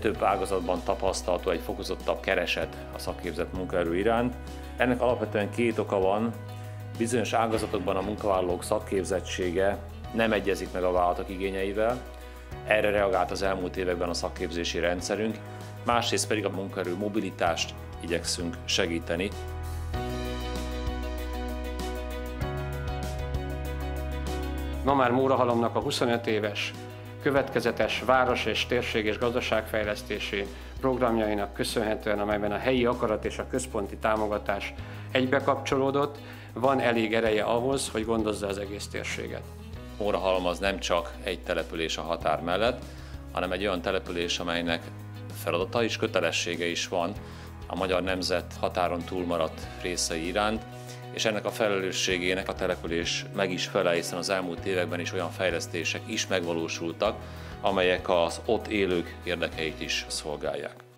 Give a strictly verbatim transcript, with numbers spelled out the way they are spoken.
több ágazatban tapasztalható egy fokozottabb kereset a szakképzett munkaerő iránt. Ennek alapvetően két oka van. Bizonyos ágazatokban a munkavállalók szakképzettsége nem egyezik meg a vállalatok igényeivel. Erre reagált az elmúlt években a szakképzési rendszerünk, másrészt pedig a munkaerő mobilitást igyekszünk segíteni. Ma már Mórahalomnak a huszonöt éves következetes város- és térség- és gazdaságfejlesztési programjainak köszönhetően, amelyben a helyi akarat és a központi támogatás egybekapcsolódott, van elég ereje ahhoz, hogy gondozza az egész térséget. Mórahalom az nem csak egy település a határ mellett, hanem egy olyan település, amelynek feladata és kötelessége is van a magyar nemzet határon túlmaradt részei iránt, és ennek a felelősségének a település meg is felel, hiszen az elmúlt években is olyan fejlesztések is megvalósultak, amelyek az ott élők érdekeit is szolgálják.